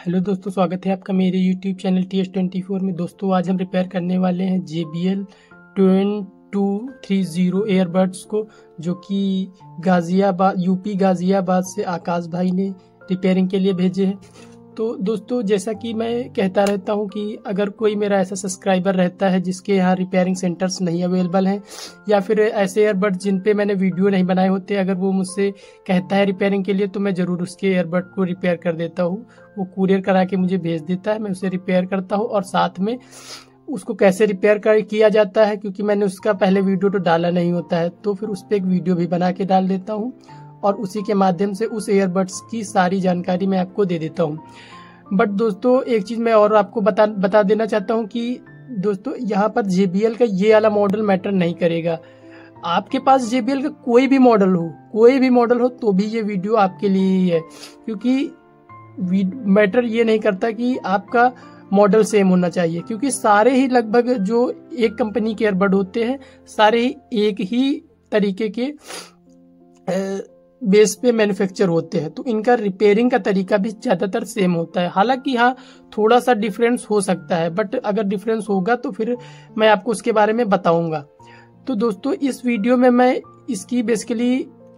Hello दोस्तों, स्वागत है आपका मेरे यूट्यूब चैनल TS24 में। दोस्तों आज हम रिपेयर करने वाले हैं JBL 2230 एयरबड्स को, जो कि गाजियाबाद यूपी गाजियाबाद से आकाश भाई ने रिपेयरिंग के लिए भेजे हैं। तो दोस्तों, जैसा कि मैं कहता रहता हूं कि अगर कोई मेरा ऐसा सब्सक्राइबर रहता है जिसके यहाँ रिपेयरिंग सेंटर्स नहीं अवेलेबल हैं, या फिर ऐसे एयरबड जिन पे मैंने वीडियो नहीं बनाए होते, अगर वो मुझसे कहता है रिपेयरिंग के लिए, तो मैं ज़रूर उसके एयरबड को रिपेयर कर देता हूँ। वो कुरियर करा के मुझे भेज देता है, मैं उसे रिपेयर करता हूँ और साथ में उसको कैसे रिपेयर किया जाता है, क्योंकि मैंने उसका पहले वीडियो तो डाला नहीं होता है, तो फिर उस पर एक वीडियो भी बना के डाल देता हूँ और उसी के माध्यम से उस एयरबड्स की सारी जानकारी मैं आपको दे देता हूँ। बट दोस्तों, एक चीज़ मैं और आपको बता देना चाहता हूँ कि दोस्तों, यहाँ पर JBL का ये वाला मॉडल मैटर नहीं करेगा। आपके पास JBL का कोई भी मॉडल हो तो भी ये वीडियो आपके लिए ही है, क्योंकि मैटर ये नहीं करता कि आपका मॉडल सेम होना चाहिए, क्योंकि सारे ही लगभग जो एक कंपनी के एयरबड होते हैं, सारे ही एक ही तरीके के बेस पे मैन्युफैक्चर होते हैं, तो इनका रिपेयरिंग का तरीका भी ज्यादातर सेम होता है। हालांकि हाँ, थोड़ा सा डिफरेंस हो सकता है, बट अगर डिफरेंस होगा तो फिर मैं आपको उसके बारे में बताऊंगा। तो दोस्तों, इस वीडियो में मैं इसकी बेसिकली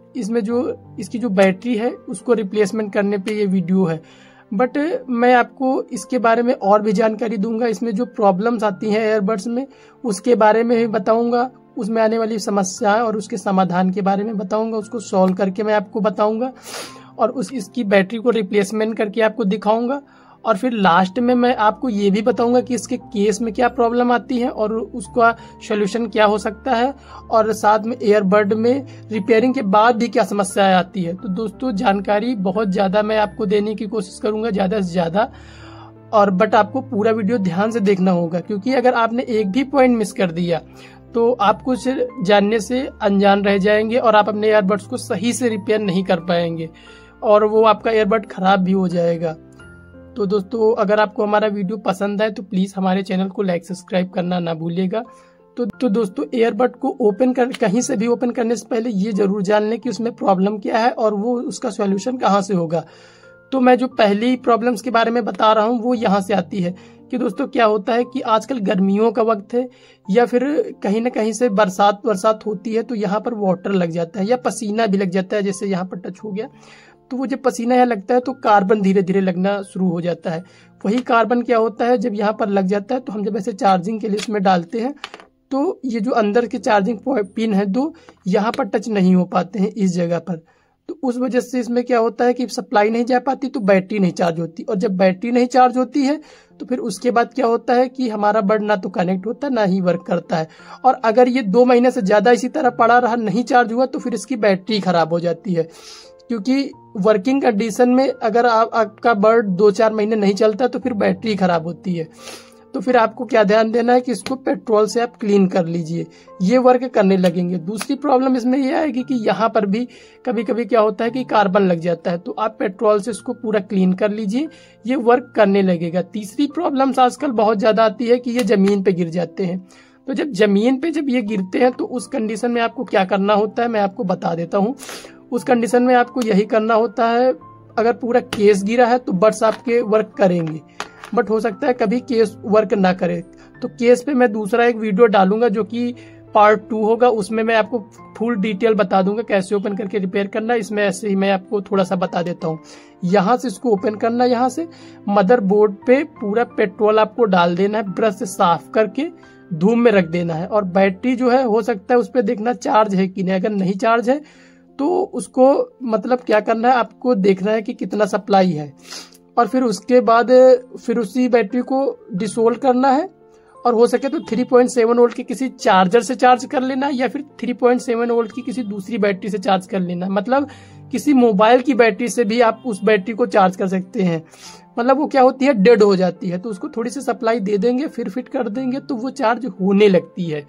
इसकी जो बैटरी है उसको रिप्लेसमेंट करने पे ये वीडियो है, बट मैं आपको इसके बारे में और भी जानकारी दूंगा। इसमें जो प्रॉब्लम्स आती हैं एयरबड्स में, उसके बारे में भी बताऊंगा, उसमें आने वाली समस्याएं और उसके समाधान के बारे में बताऊंगा, उसको सॉल्व करके मैं आपको बताऊंगा और इसकी बैटरी को रिप्लेसमेंट करके आपको दिखाऊंगा। और फिर लास्ट में मैं आपको ये भी बताऊंगा कि इसके केस में क्या प्रॉब्लम आती है और उसका सोल्यूशन क्या हो सकता है, और साथ में एयरबड में रिपेयरिंग के बाद भी क्या समस्याएं आती है। तो दोस्तों, जानकारी बहुत ज़्यादा मैं आपको देने की कोशिश करूंगा, ज़्यादा से ज़्यादा, और बट आपको पूरा वीडियो ध्यान से देखना होगा, क्योंकि अगर आपने एक भी पॉइंट मिस कर दिया तो आप कुछ जानने से अनजान रह जाएंगे और आप अपने एयरबड्स को सही से रिपेयर नहीं कर पाएंगे और वो आपका एयरबड खराब भी हो जाएगा। तो दोस्तों, अगर आपको हमारा वीडियो पसंद आए तो प्लीज़ हमारे चैनल को लाइक सब्सक्राइब करना ना भूलिएगा। तो दोस्तों, एयरबड को कहीं से भी ओपन करने से पहले ये जरूर जान लें कि उसमें प्रॉब्लम क्या है और वो उसका सॉल्यूशन कहाँ से होगा। तो मैं जो पहली प्रॉब्लम्स के बारे में बता रहा हूँ वो यहाँ से आती है कि दोस्तों, क्या होता है कि आजकल गर्मियों का वक्त है या फिर कहीं ना कहीं से बरसात होती है, तो यहाँ पर वाटर लग जाता है या पसीना भी लग जाता है। जैसे यहाँ पर टच हो गया, तो वो जब पसीना यहाँ लगता है तो कार्बन धीरे धीरे लगना शुरू हो जाता है। वही कार्बन क्या होता है, जब यहाँ पर लग जाता है तो हम जब ऐसे चार्जिंग के लिए इसमें डालते हैं, तो ये जो अंदर के चार्जिंग पिन है दो, यहाँ पर टच नहीं हो पाते हैं इस जगह पर। तो उस वजह से इसमें क्या होता है कि सप्लाई नहीं जा पाती, तो बैटरी नहीं चार्ज होती, और जब बैटरी नहीं चार्ज होती है तो फिर उसके बाद क्या होता है कि हमारा बड ना तो कनेक्ट होता है ना ही वर्क करता है। और अगर ये 2 महीने से ज्यादा इसी तरह पड़ा रहा, नहीं चार्ज हुआ, तो फिर इसकी बैटरी खराब हो जाती है, क्योंकि वर्किंग कंडीशन में अगर आपका बर्ड 2-4 महीने नहीं चलता तो फिर बैटरी खराब होती है। तो फिर आपको क्या ध्यान देना है कि इसको पेट्रोल से आप क्लीन कर लीजिए, ये वर्क करने लगेंगे। दूसरी प्रॉब्लम इसमें यह आएगी कि यहाँ पर भी कभी कभी क्या होता है कि कार्बन लग जाता है, तो आप पेट्रोल से इसको पूरा क्लीन कर लीजिए, ये वर्क करने लगेगा। तीसरी प्रॉब्लम आजकल बहुत ज्यादा आती है कि ये जमीन पे गिर जाते हैं। तो जब जमीन पे ये गिरते हैं तो उस कंडीशन में आपको क्या करना होता है मैं आपको बता देता हूँ। उस कंडीशन में आपको यही करना होता है, अगर पूरा केस गिरा है तो बड्स आपके वर्क करेंगे, बट हो सकता है कभी केस वर्क ना करे। तो केस पे मैं दूसरा एक वीडियो डालूंगा जो कि पार्ट 2 होगा, उसमें मैं आपको फुल डिटेल बता दूंगा कैसे ओपन करके रिपेयर करना। इसमें ऐसे ही मैं आपको थोड़ा सा बता देता हूँ। यहाँ से इसको ओपन करना, यहाँ से मदरबोर्ड पे पूरा पेट्रोल आपको डाल देना है, ब्रश से साफ करके धूप में रख देना है। और बैटरी जो है, हो सकता है उस पर देखना चार्ज है कि नहीं, अगर नहीं चार्ज है तो उसको मतलब क्या करना है, आपको देखना है कि कितना सप्लाई है, और फिर उसके बाद फिर उसी बैटरी को डिसोल्व करना है, और हो सके तो 3.7 वोल्ट के किसी चार्जर से चार्ज कर लेना, या फिर 3.7 वोल्ट की किसी दूसरी बैटरी से चार्ज कर लेना। मतलब किसी मोबाइल की बैटरी से भी आप उस बैटरी को चार्ज कर सकते हैं। मतलब वो क्या होती है, डेड हो जाती है, तो उसको थोड़ी सी सप्लाई दे देंगे, फिर फिट कर देंगे तो वो चार्ज होने लगती है।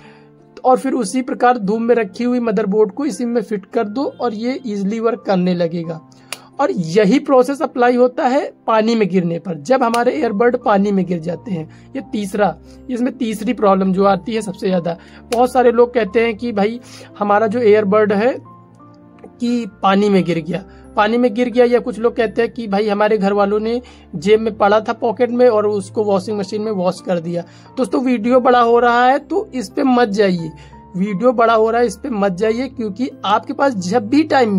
और फिर उसी प्रकार धूप में रखी हुई मदरबोर्ड को इसी में फिट कर दो और ये इजीली वर्क करने लगेगा। और यही प्रोसेस अप्लाई होता है पानी में गिरने पर, जब हमारे एयरबड पानी में गिर जाते हैं। इसमें तीसरी प्रॉब्लम जो आती है सबसे ज्यादा, बहुत सारे लोग कहते हैं कि भाई हमारा जो एयरबड है कि पानी में गिर गया, पानी में गिर गया, या कुछ लोग कहते हैं कि भाई हमारे घर वालों ने जेब में पड़ा था पॉकेट में और उसको वॉशिंग मशीन में वॉश कर दिया। दोस्तों वीडियो बड़ा हो रहा है तो इस पे मत जाइए, वीडियो बड़ा हो रहा है इस पे मत जाइए, क्योंकि आपके पास जब भी टाइम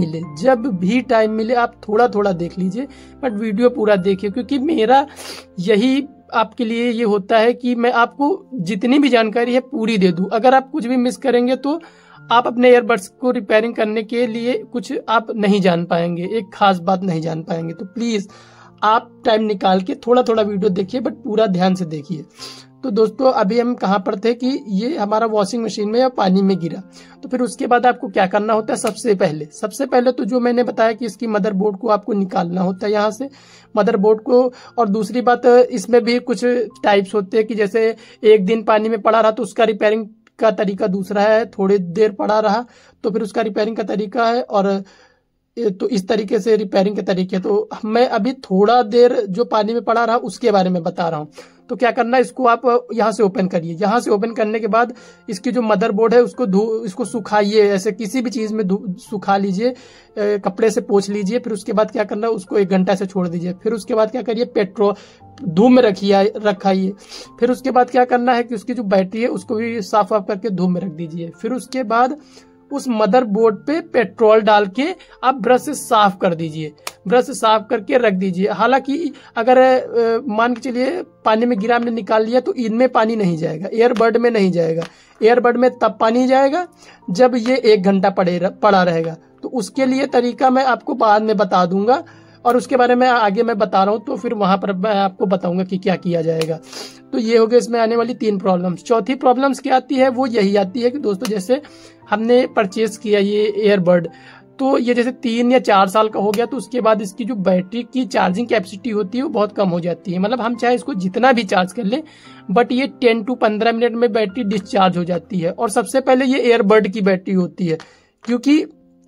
मिले आप थोड़ा थोड़ा देख लीजिए, बट वीडियो पूरा देखिए, क्योंकि मेरा यही आपके लिए ये होता है कि मैं आपको जितनी भी जानकारी है पूरी दे दूं। अगर आप कुछ भी मिस करेंगे तो आप अपने ईयरबड्स को रिपेयरिंग करने के लिए कुछ आप नहीं जान पाएंगे, एक खास बात नहीं जान पाएंगे। तो प्लीज आप टाइम निकाल के थोड़ा थोड़ा वीडियो देखिए, बट पूरा ध्यान से देखिए। तो दोस्तों अभी हम कहाँ पर थे कि ये हमारा वॉशिंग मशीन में या पानी में गिरा, तो फिर उसके बाद आपको क्या करना होता है। सबसे पहले तो जो मैंने बताया कि इसकी मदरबोर्ड को आपको निकालना होता है यहाँ से, मदरबोर्ड को। और दूसरी बात, इसमें भी कुछ टाइप्स होते हैं कि जैसे एक दिन पानी में पड़ा रहा तो उसका रिपेयरिंग का तरीका दूसरा है, थोड़ी देर पड़ा रहा तो फिर उसका रिपेयरिंग का तरीका है, और तो इस तरीके से रिपेयरिंग के तरीके। तो मैं अभी थोड़ा देर जो पानी में पड़ा रहा उसके बारे में बता रहा हूँ। तो क्या करना है, इसको आप यहाँ से ओपन करिए। यहाँ से ओपन करने के बाद इसकी जो मदरबोर्ड है इसको सुखाइए, ऐसे किसी भी चीज में सुखा लीजिए, कपड़े से पोंछ लीजिए। फिर उसके बाद क्या करना है, उसको 1 घंटा से छोड़ दीजिए। फिर उसके बाद क्या करिए, पेट्रोल धूप में रखाइए। फिर उसके बाद क्या करना है कि उसकी जो बैटरी है उसको भी साफ करके धूप में रख दीजिए। फिर उसके बाद उस मदरबोर्ड पे पेट्रोल डाल के आप ब्रश से साफ कर दीजिए, ब्रश से साफ करके रख दीजिए। हालांकि अगर मान के चलिए पानी में गिरा, हमने निकाल लिया, तो इनमें पानी नहीं जाएगा, एयरबड में नहीं जाएगा। एयरबड में तब पानी जाएगा जब ये 1 घंटा पड़ा रहेगा। तो उसके लिए तरीका मैं आपको बाद में बता दूंगा, और उसके बारे में आगे मैं बता रहा हूँ, तो फिर वहां पर मैं आपको बताऊंगा कि क्या किया जाएगा। तो ये हो गया इसमें आने वाली 3 प्रॉब्लम्स। चौथी प्रॉब्लम्स क्या आती है, वो यही आती है कि दोस्तों जैसे हमने परचेज किया ये एयरबड, तो ये जैसे 3 या 4 साल का हो गया, तो उसके बाद इसकी जो बैटरी की चार्जिंग कैपेसिटी होती है वो बहुत कम हो जाती है। मतलब हम चाहे इसको जितना भी चार्ज कर ले, बट ये 10 to 15 मिनट में बैटरी डिस्चार्ज हो जाती है। और सबसे पहले ये एयरबड की बैटरी होती है, क्योंकि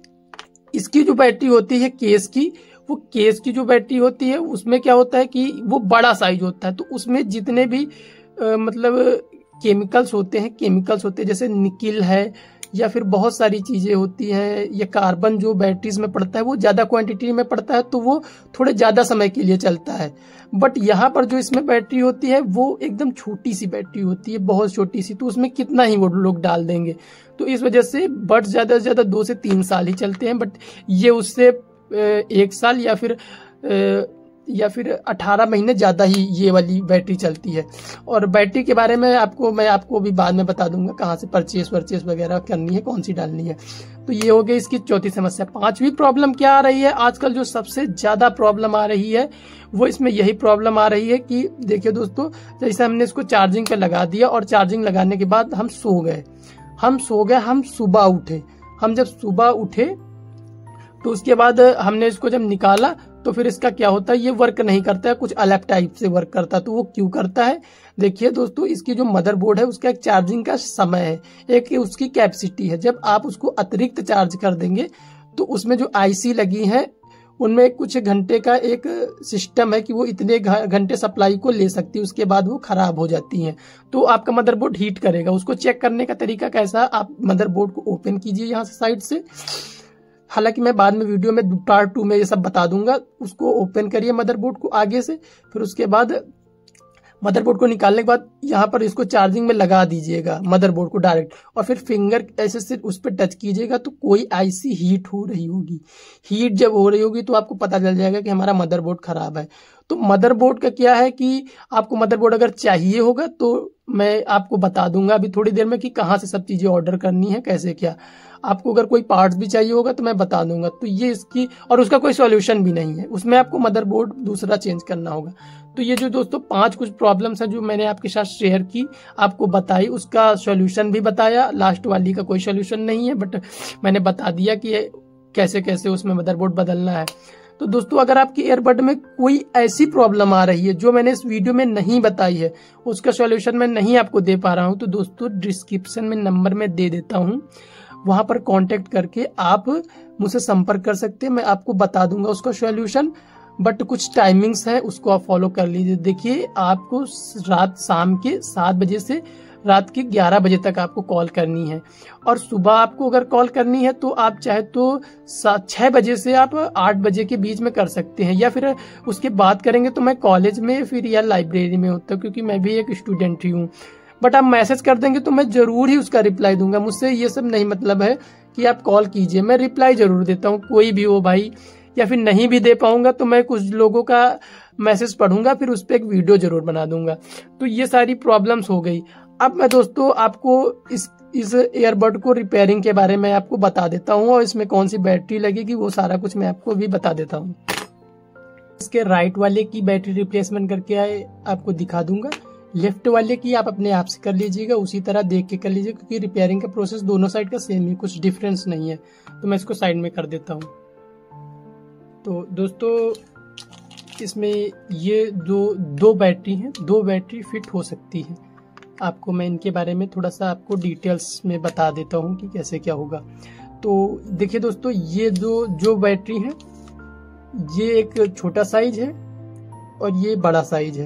इसकी जो बैटरी होती है केस की जो बैटरी होती है उसमें क्या होता है कि वो बड़ा साइज होता है, तो उसमें जितने भी मतलब केमिकल्स होते हैं जैसे निकिल है या फिर बहुत सारी चीजें होती हैं, ये कार्बन जो बैटरीज में पड़ता है वो ज्यादा क्वांटिटी में पड़ता है, तो वो थोड़े ज्यादा समय के लिए चलता है। बट यहाँ पर जो इसमें बैटरी होती है वो एकदम छोटी सी बैटरी होती है, बहुत छोटी सी, तो उसमें कितना ही वो लोग डाल देंगे। तो इस वजह से बट ज्यादा से ज्यादा 2 से 3 साल ही चलते हैं, बट ये उससे 1 साल या फिर 18 महीने ज्यादा ही ये वाली बैटरी चलती है। और बैटरी के बारे में मैं आपको भी बाद में बता दूंगा कहाँ से परचेस वगैरह करनी है, कौन सी डालनी है। तो ये हो गई इसकी चौथी समस्या। 5वीं प्रॉब्लम क्या आ रही है, आजकल जो सबसे ज्यादा प्रॉब्लम आ रही है वो इसमें यही प्रॉब्लम आ रही है कि देखिए दोस्तों, जैसे हमने इसको चार्जिंग पे लगा दिया और चार्जिंग लगाने के बाद हम सो गए, हम जब सुबह उठे तो उसके बाद हमने इसको जब निकाला तो फिर इसका क्या होता है, ये वर्क नहीं करता है, कुछ अलग टाइप से वर्क करता है। तो वो क्यों करता है, देखिए दोस्तों, इसकी जो मदरबोर्ड है उसका एक चार्जिंग का समय है, एक उसकी कैपेसिटी है। जब आप उसको अतिरिक्त चार्ज कर देंगे तो उसमें जो आईसी लगी है उनमें कुछ घंटे का एक सिस्टम है कि वो इतने घंटे सप्लाई को ले सकती है, उसके बाद वो खराब हो जाती हैं। तो आपका मदरबोर्ड हीट करेगा। उसको चेक करने का तरीका कैसा, आप मदरबोर्ड को ओपन कीजिए यहाँ से साइड से, हालांकि मैं बाद में वीडियो में पार्ट 2 में ये सब बता दूंगा। उसको ओपन करिए मदरबोर्ड को आगे से, फिर उसके बाद मदरबोर्ड को निकालने के बाद यहाँ पर इसको चार्जिंग में लगा दीजिएगा मदरबोर्ड को डायरेक्ट, और फिर फिंगर ऐसे से उस पर टच कीजिएगा तो कोई आईसी हीट हो रही होगी। हीट जब हो रही होगी तो आपको पता चल जाएगा कि हमारा मदरबोर्ड खराब है। तो मदरबोर्ड का क्या है कि आपको मदरबोर्ड अगर चाहिए होगा तो मैं आपको बता दूंगा अभी थोड़ी देर में कि कहाँ से सब चीजें ऑर्डर करनी है, कैसे क्या। आपको अगर कोई पार्ट्स भी चाहिए होगा तो मैं बता दूंगा। तो ये इसकी, और उसका कोई सॉल्यूशन भी नहीं है, उसमें आपको मदरबोर्ड दूसरा चेंज करना होगा। तो ये जो दोस्तों 5 कुछ प्रॉब्लम्स हैं जो मैंने आपके साथ शेयर की, आपको बताई, उसका सॉल्यूशन भी बताया। लास्ट वाली का कोई सॉल्यूशन नहीं है, बट मैंने बता दिया कि कैसे कैसे उसमें मदरबोर्ड बदलना है। तो दोस्तों अगर आपकी ईयरबड में कोई ऐसी प्रॉब्लम आ रही है जो मैंने इस वीडियो में नहीं बताई है, उसका सॉल्यूशन मैं नहीं आपको दे पा रहा हूं, तो दोस्तों डिस्क्रिप्शन में नंबर में दे देता हूं, वहां पर कांटेक्ट करके आप मुझसे संपर्क कर सकते हैं। मैं आपको बता दूंगा उसका सॉल्यूशन, बट कुछ टाइमिंग्स है उसको आप फॉलो कर लीजिए। देखिए आपको रात शाम के 7 बजे से रात के 11 बजे तक आपको कॉल करनी है। और सुबह आपको अगर कॉल करनी है तो आप चाहे तो 6 बजे से आप 8 बजे के बीच में कर सकते हैं, या फिर उसके बाद करेंगे तो मैं कॉलेज में फिर या लाइब्रेरी में होता हूँ, क्योंकि मैं भी एक स्टूडेंट ही हूँ। बट आप मैसेज कर देंगे तो मैं जरूर ही उसका रिप्लाई दूंगा। मुझसे ये सब नहीं मतलब है कि आप कॉल कीजिए, मैं रिप्लाई जरूर देता हूँ, कोई भी हो भाई। या फिर नहीं भी दे पाऊंगा तो मैं कुछ लोगों का मैसेज पढ़ूंगा, फिर उस पर एक वीडियो जरूर बना दूंगा। तो ये सारी प्रॉब्लम्स हो गई। अब मैं दोस्तों आपको इस ईयरबड को रिपेयरिंग के बारे में आपको बता देता हूँ, और इसमें कौन सी बैटरी लगेगी वो सारा कुछ मैं आपको भी बता देता हूँ। इसके राइट वाले की बैटरी रिप्लेसमेंट करके आपको दिखा दूंगा, लेफ्ट वाले की आप अपने आप से कर लीजिएगा, उसी तरह देख के कर लीजिएगा, क्योंकि रिपेयरिंग का प्रोसेस दोनों साइड का सेम ही, कुछ डिफरेंस नहीं है। तो मैं इसको साइड में कर देता हूँ। तो दोस्तों इसमें ये दो बैटरी हैं, 2 बैटरी फिट हो सकती है। आपको मैं इनके बारे में थोड़ा सा आपको डिटेल्स में बता देता हूँ कि कैसे क्या होगा। तो देखिए दोस्तों, ये जो बैटरी है, ये एक छोटा साइज है और ये बड़ा साइज है।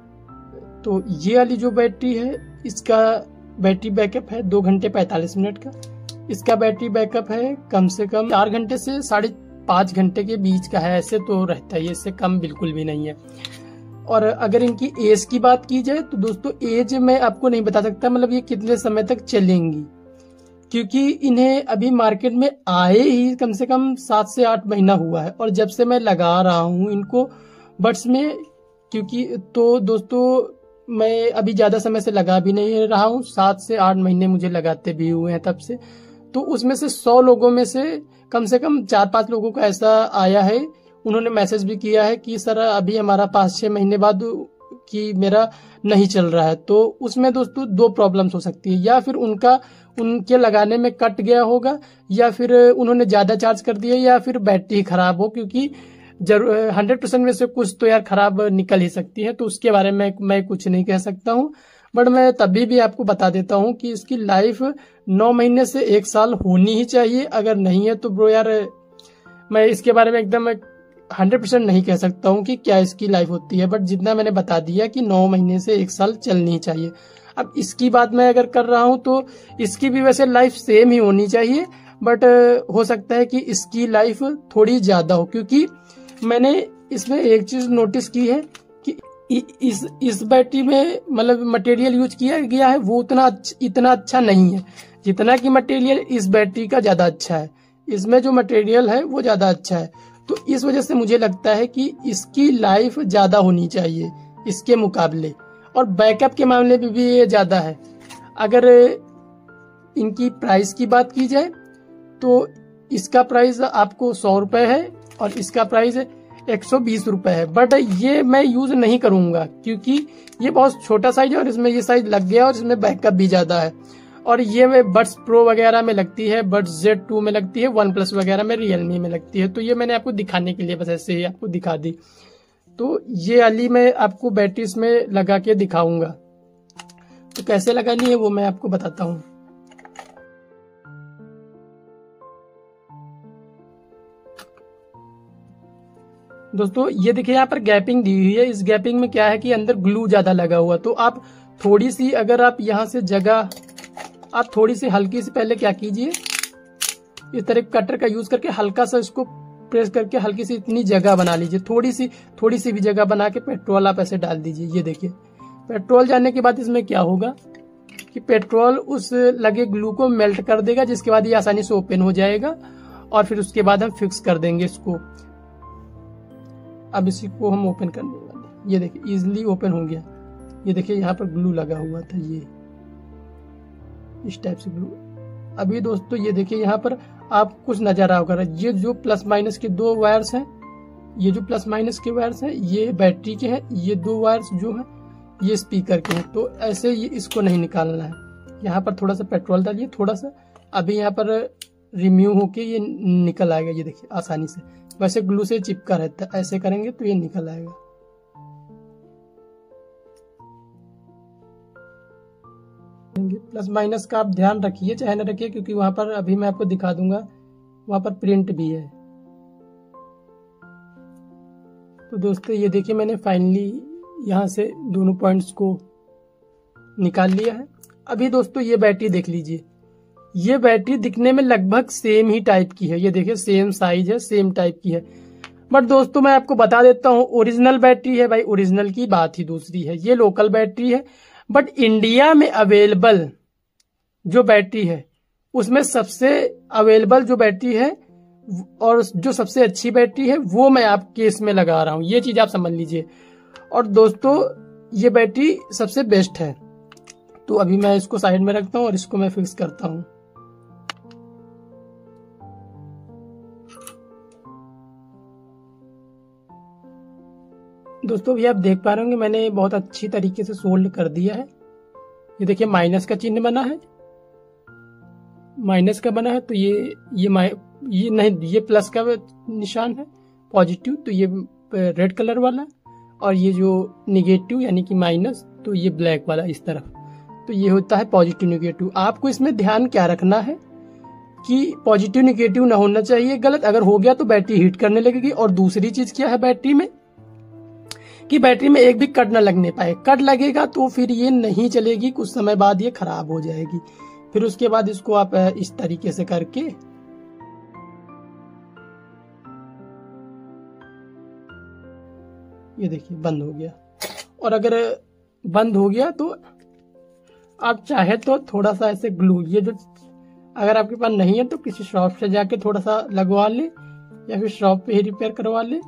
तो ये वाली जो बैटरी है, इसका बैटरी बैकअप है 2 घंटे 45 मिनट का। इसका बैटरी बैकअप है कम से कम 4 घंटे से 5.5 घंटे के बीच का है, ऐसे तो रहता है, इससे कम बिल्कुल भी नहीं है। और अगर इनकी एज की बात की जाए तो दोस्तों एज मैं आपको नहीं बता सकता, मतलब ये कितने समय तक चलेंगी, क्योंकि इन्हें अभी मार्केट में आए ही कम से कम 7 से 8 महीना हुआ है, और जब से मैं लगा रहा हूँ इनको बड्स में, क्योंकि तो दोस्तों मैं अभी ज्यादा समय से लगा भी नहीं रहा हूँ, 7 से 8 महीने मुझे लगाते भी हुए हैं तब से। तो उसमें से 100 लोगों में से कम 4-5 लोगों का ऐसा आया है, उन्होंने मैसेज भी किया है कि सर अभी हमारा 5-6 महीने बाद कि मेरा नहीं चल रहा है। तो उसमें दोस्तों 2 प्रॉब्लम्स हो सकती है, या फिर उनके लगाने में कट गया होगा, या फिर उन्होंने ज्यादा चार्ज कर दिया, या फिर बैटरी खराब हो, क्योंकि 100% में से कुछ तो यार खराब निकल ही सकती है। तो उसके बारे में मैं कुछ नहीं कह सकता हूँ, बट मैं तभी भी आपको बता देता हूँ कि इसकी लाइफ 9 महीने से 1 साल होनी ही चाहिए। अगर नहीं है तो ब्रो यार मैं इसके बारे में एकदम 100% नहीं कह सकता हूँ कि क्या इसकी लाइफ होती है, बट जितना मैंने बता दिया कि 9 महीने से 1 साल चलनी चाहिए। अब इसकी बात मैं अगर कर रहा हूँ तो इसकी भी वैसे लाइफ सेम ही होनी चाहिए, बट हो सकता है कि इसकी लाइफ थोड़ी ज्यादा हो, क्योंकि मैंने इसमें एक चीज नोटिस की है कि इस बैटरी में मतलब मटेरियल यूज किया गया है वो इतना अच्छा नहीं है, जितना कि मटेरियल इस बैटरी का ज्यादा अच्छा है। इसमें जो मटेरियल है वो ज्यादा अच्छा है, तो इस वजह से मुझे लगता है कि इसकी लाइफ ज्यादा होनी चाहिए इसके मुकाबले, और बैकअप के मामले में भी ये ज्यादा है। अगर इनकी प्राइस की बात की जाए तो इसका प्राइस आपको 100 रुपए है और इसका प्राइस 120 रुपए है, बट ये मैं यूज नहीं करूंगा क्योंकि ये बहुत छोटा साइज है और इसमें ये साइज लग गया और इसमें बैकअप भी ज्यादा है। और ये बड्स प्रो वगैरह में लगती है, बड्स Z2 में लगती है, OnePlus वगैरह में, रियलमी में लगती है। तो ये मैंने आपको दिखाने के लिए बस ऐसे ही आपको दिखा दी। तो ये वाली मैं आपको बैटरी इसमें लगा के दिखाऊंगा, तो कैसे लगानी है वो मैं आपको बताता हूँ। दोस्तों ये देखिए यहाँ पर गैपिंग दी हुई है, इस गैपिंग में क्या है कि अंदर ग्लू ज्यादा लगा हुआ, तो आप थोड़ी सी अगर आप यहाँ से जगह आप थोड़ी सी हल्की सी पहले क्या कीजिए, इस तरह कटर का यूज करके हल्का सा इसको प्रेस करके हल्की सी इतनी जगह बना लीजिए, थोड़ी सी भी जगह बना के पेट्रोल आप ऐसे डाल दीजिए। ये देखिए पेट्रोल जाने के बाद इसमें क्या होगा कि पेट्रोल उस लगे ग्लू को मेल्ट कर देगा, जिसके बाद ये आसानी से ओपन हो जाएगा और फिर उसके बाद हम फिक्स कर देंगे इसको। अब इसी को हम ओपन करने वाले, ये देखिए इजिली ओपन हो गया। ये देखिए यहाँ पर ग्लू लगा हुआ था, ये इस टाइप से ग्लू। अभी दोस्तों ये देखिए यहाँ पर आप कुछ नजर होगा, ये जो प्लस माइनस के 2 वायर्स हैं, ये जो प्लस माइनस के वायर्स हैं ये बैटरी के हैं, ये 2 वायर्स जो हैं ये स्पीकर के हैं। तो ऐसे ये इसको नहीं निकालना है। यहाँ पर थोड़ा सा पेट्रोल डालिए, थोड़ा सा, अभी यहाँ पर रिम्यू होके ये निकल आएगा। ये देखिए आसानी से, वैसे ग्लू से चिपका रहता है, ऐसे करेंगे तो ये निकल आएगा। प्लस माइनस का आप ध्यान रखिए चाहे न रखिए, क्योंकि वहां पर अभी मैं आपको दिखा दूंगा वहां पर प्रिंट भी है। तो दोस्तों ये देखिए मैंने फाइनली यहाँ से दोनों पॉइंट्स को निकाल लिया है। अभी दोस्तों ये बैटरी देख लीजिए, ये बैटरी दिखने में लगभग सेम ही टाइप की है, ये देखिए सेम साइज है, सेम टाइप की है। बट दोस्तों मैं आपको बता देता हूँ, ओरिजिनल बैटरी है भाई, ओरिजिनल की बात ही दूसरी है, ये लोकल बैटरी है। बट इंडिया में अवेलेबल जो बैटरी है उसमें सबसे अवेलेबल जो बैटरी है और जो सबसे अच्छी बैटरी है वो मैं आपके इसमें लगा रहा हूँ, ये चीज आप समझ लीजिए। और दोस्तों ये बैटरी सबसे बेस्ट है। तो अभी मैं इसको साइड में रखता हूँ और इसको मैं फिक्स करता हूँ। दोस्तों ये आप देख पा रहे होंगे मैंने बहुत अच्छी तरीके से सोल्ड कर दिया है। ये देखिए माइनस का चिन्ह बना है, माइनस का बना है, तो ये नहीं, ये प्लस का निशान है पॉजिटिव, तो ये रेड कलर वाला, और ये जो निगेटिव यानी कि माइनस, तो ये ब्लैक वाला इस तरफ। तो ये होता है पॉजिटिव निगेटिव। आपको इसमें ध्यान क्या रखना है कि पॉजिटिव निगेटिव ना होना चाहिए, गलत अगर हो गया तो बैटरी हीट करने लगेगी। और दूसरी चीज क्या है बैटरी में, कि बैटरी में एक भी कट ना लगने पाए, कट लगेगा तो फिर ये नहीं चलेगी, कुछ समय बाद ये खराब हो जाएगी। फिर उसके बाद इसको आप इस तरीके से करके ये देखिए बंद हो गया। और अगर बंद हो गया तो आप चाहे तो थोड़ा सा ऐसे ग्लू, ये जो अगर आपके पास नहीं है तो किसी शॉप से जाके थोड़ा सा लगवा ले या फिर शॉप पे ही रिपेयर करवा ले।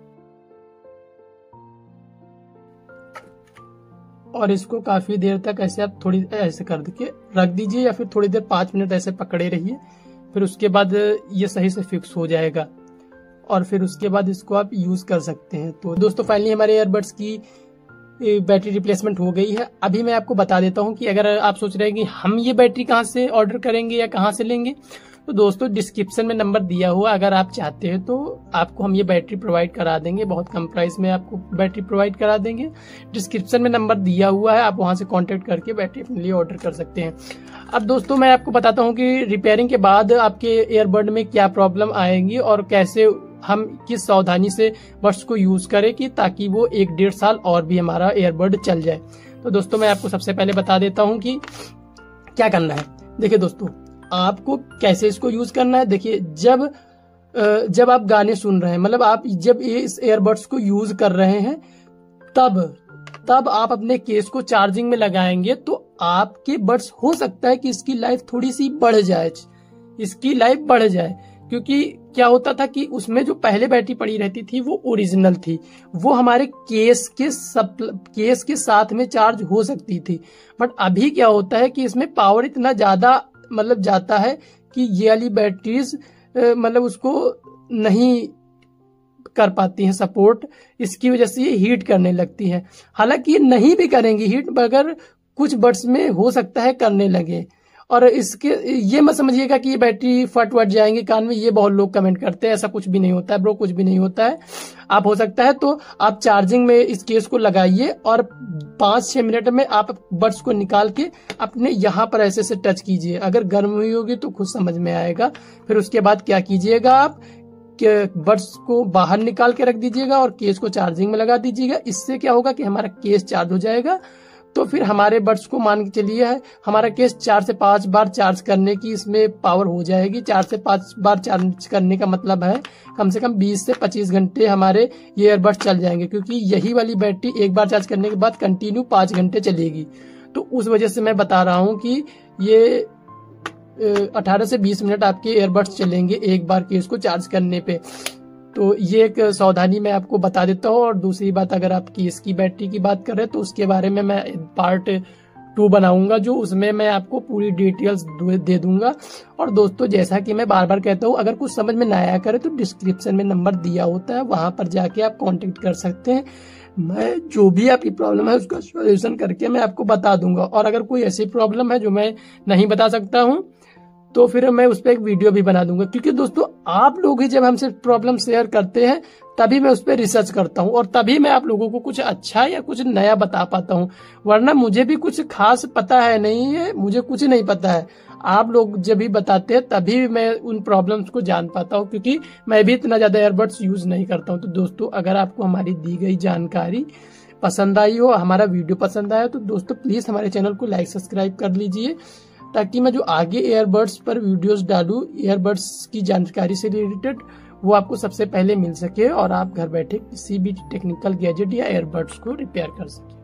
और इसको काफी देर तक ऐसे आप थोड़ी ऐसे कर के रख दीजिए या फिर थोड़ी देर 5 मिनट ऐसे पकड़े रहिए। फिर उसके बाद ये सही से फिक्स हो जाएगा और फिर उसके बाद इसको आप यूज कर सकते हैं। तो दोस्तों फाइनली हमारे ईयरबड्स की बैटरी रिप्लेसमेंट हो गई है। अभी मैं आपको बता देता हूं कि अगर आप सोच रहे हैं कि हम ये बैटरी कहां से ऑर्डर करेंगे या कहां से लेंगे, तो दोस्तों डिस्क्रिप्शन में नंबर दिया हुआ, अगर आप चाहते हैं तो आपको हम ये बैटरी प्रोवाइड करा देंगे, बहुत कम प्राइस में आपको बैटरी प्रोवाइड करा देंगे। डिस्क्रिप्शन में नंबर दिया हुआ है, आप वहां से कांटेक्ट करके बैटरी अपने लिए ऑर्डर कर सकते हैं। अब दोस्तों मैं आपको बताता हूं कि रिपेयरिंग के बाद आपके ईयरबड में क्या प्रॉब्लम आएगी और कैसे हम किस सावधानी से बड्स को यूज करें कि ताकि वो 1-1.5 साल और भी हमारा ईयरबड चल जाए। तो दोस्तों मैं आपको सबसे पहले बता देता हूं कि क्या करना है। देखिए दोस्तों आपको कैसे इसको यूज करना है। देखिए जब आप गाने सुन रहे हैं, मतलब आप जब इस ईयरबड्स को यूज कर रहे हैं, तब आप अपने केस को चार्जिंग में लगाएंगे तो आपके बड्स हो सकता है कि इसकी लाइफ थोड़ी सी बढ़ जाए, क्योंकि क्या होता था कि उसमें जो पहले बैटरी पड़ी रहती थी वो ओरिजिनल थी, वो हमारे केस के साथ में चार्ज हो सकती थी। बट अभी क्या होता है कि इसमें पावर इतना ज्यादा मतलब जाता है कि ये वाली बैटरीज मतलब उसको नहीं कर पाती हैं सपोर्ट, इसकी वजह से ये हीट करने लगती है। हालांकि ये नहीं भी करेंगी हीट, मगर कुछ बड्स में हो सकता है करने लगे। और इसके ये मत समझिएगा कि ये बैटरी फट जाएंगे कान में, ये बहुत लोग कमेंट करते हैं, ऐसा कुछ भी नहीं होता है ब्रो, कुछ भी नहीं होता है। आप हो सकता है तो आप चार्जिंग में इस केस को लगाइए और 5-6 मिनट में आप बड्स को निकाल के अपने यहाँ पर ऐसे से टच कीजिए। अगर गर्म हुई होगी तो खुद समझ में आएगा। फिर उसके बाद क्या कीजिएगा, आप बड्स को बाहर निकाल के रख दीजिएगा और केस को चार्जिंग में लगा दीजिएगा। इससे क्या होगा कि हमारा केस चार्ज हो जाएगा। तो फिर हमारे बड्स को मान के चलिए है हमारा केस 4 से 5 बार चार्ज करने की इसमें पावर हो जाएगी। 4 से 5 बार चार्ज करने का मतलब है कम से कम 20 से 25 घंटे हमारे ये ईयरबड्स चल जाएंगे, क्योंकि यही वाली बैटरी एक बार चार्ज करने के बाद कंटिन्यू 5 घंटे चलेगी। तो उस वजह से मैं बता रहा हूँ कि ये 18 से 20 मिनट आपके ईयरबड्स चलेंगे एक बार केस को चार्ज करने पे। तो ये एक सावधानी मैं आपको बता देता हूँ। और दूसरी बात, अगर आप केस की बैटरी की बात कर रहे हैं तो उसके बारे में मैं पार्ट 2 बनाऊंगा, जो उसमें मैं आपको पूरी डिटेल्स दे दूंगा। और दोस्तों जैसा कि मैं बार बार कहता हूँ, अगर कुछ समझ में ना आया करे तो डिस्क्रिप्शन में नंबर दिया होता है, वहां पर जाके आप कांटेक्ट कर सकते हैं। मैं जो भी आपकी प्रॉब्लम है उसका सॉल्यूशन करके मैं आपको बता दूंगा। और अगर कोई ऐसी प्रॉब्लम है जो मैं नहीं बता सकता हूँ तो फिर मैं उस पर एक वीडियो भी बना दूंगा, क्योंकि दोस्तों आप लोग ही जब हमसे प्रॉब्लम शेयर करते हैं तभी मैं उस पर रिसर्च करता हूँ और तभी मैं आप लोगों को कुछ अच्छा या कुछ नया बता पाता हूँ। वरना मुझे भी कुछ खास पता है नहीं है, मुझे कुछ नहीं पता है। आप लोग जब भी बताते हैं तभी मैं उन प्रॉब्लम्स को जान पाता हूँ, क्योंकि मैं भी इतना ज्यादा ईयरबड्स यूज नहीं करता हूँ। तो दोस्तों अगर आपको हमारी दी गई जानकारी पसंद आई हो, हमारा वीडियो पसंद आया तो दोस्तों प्लीज हमारे चैनल को लाइक सब्सक्राइब कर लीजिए, ताकि मैं जो आगे ईयरबड्स पर वीडियोस डालूं ईयरबड्स की जानकारी से रिलेटेड, वो आपको सबसे पहले मिल सके और आप घर बैठे किसी भी टेक्निकल गैजेट या ईयरबड्स को रिपेयर कर सके।